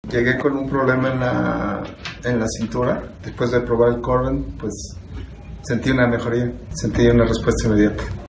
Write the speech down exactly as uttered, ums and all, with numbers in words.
Llegué con un problema en la, en la cintura. Después de probar el Corbin, pues sentí una mejoría, sentí una respuesta inmediata.